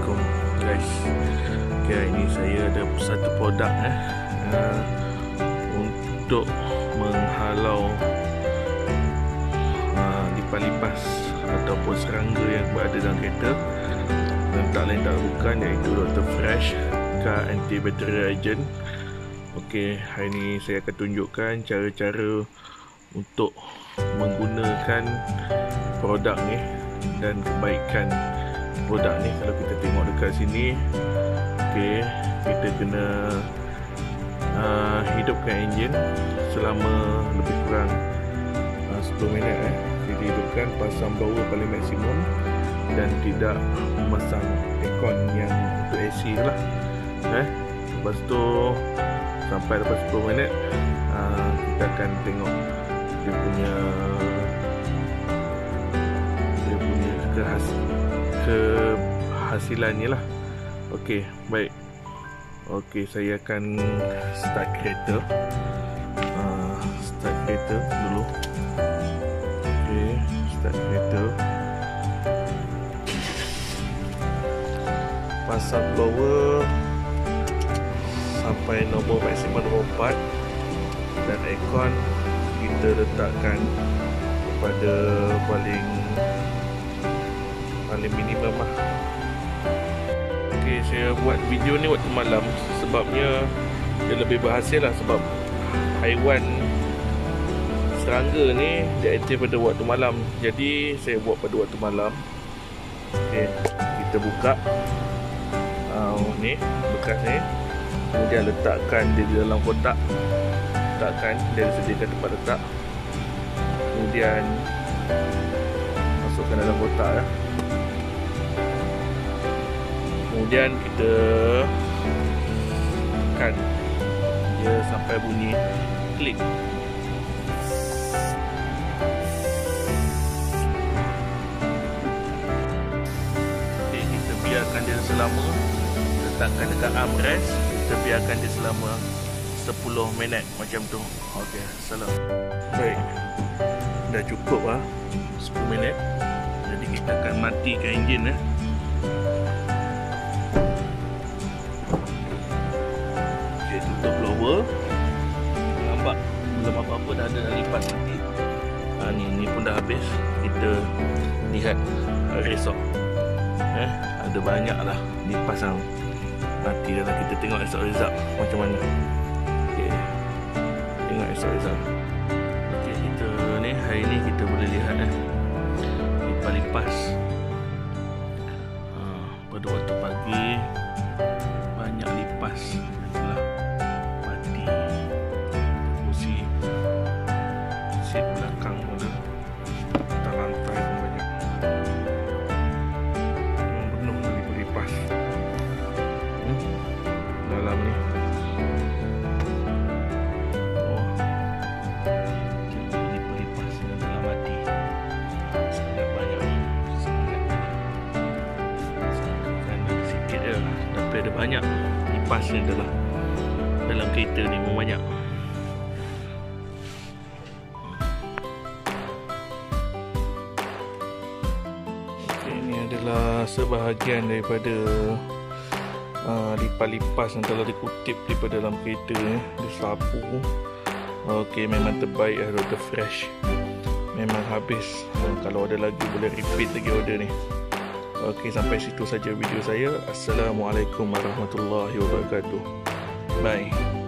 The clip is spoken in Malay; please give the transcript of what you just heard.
Assalamualaikum guys. Okay, ini saya ada satu produk untuk menghalau lipas-lipas ataupun serangga yang berada dalam kereta, dan tak lain tak bukan iaitu Dr. Fresh Car Anti-Battery Agent. Okey, hari ini saya akan tunjukkan cara-cara untuk menggunakan produk ni dan kebaikan produk ni. Kalau kita tengok dekat sini, okey, kita kena hidupkan enjin selama lebih kurang 10 minit. Jadi hidupkan, pasang blower paling maksimum dan tidak memasang aircon yang untuk AC lah. Lepas tu sampai lepas 10 minit kita akan tengok dia punya kehasilannya lah. Okey, baik. Okey, saya akan start kereta. Start kereta dulu. Okey, start kereta. Pasang blower sampai nombor maksimum nombor 4, dan aircon kita letakkan pada paling minimum lah. Okay, saya buat video ni waktu malam sebabnya dia lebih berhasil lah, sebab haiwan serangga ni dia aktif pada waktu malam. Jadi saya buat pada waktu malam. Okay, kita buka ni bekas ni, kemudian letakkan dia di dalam kotak. Letakkan, dia disediakan tempat letak. Kemudian masukkan dalam kotak ya. Kemudian kita tekan dia sampai bunyi klik. Okay, kita biarkan dia selama, letakkan dekat armrest, kita biarkan dia selama 10 minit macam tu. Okey, salam. Baik, dah cukup lah 10 minit. Jadi kita akan matikan enjin . Okey, tutup blower. Nampak belum apa-apa, dah ada lipas mati. Ni pun dah habis. Kita lihat result. Ada banyak lah lipas yang mati dah. Kita tengok result macam mana. Tengok result. Okey, kita ni hari ni kita boleh lihat lipas-lipas pada waktu pagi banyak lipas telah mati. Kursi seat belakang pun dah, atas lantai pun banyak. Penuh lipas dalam ni. Ada banyak lipasnya dalam kereta ni, memang banyak. Okay, ini adalah sebahagian daripada lipas-lipas yang telah dikutip daripada dalam kereta dia sapu. Okey, memang terbaik Dr. Fresh. Memang habis. Kalau ada lagi boleh repeat lagi order ni. Okey, sampai situ saja video saya. Assalamualaikum warahmatullahi wabarakatuh. Bye.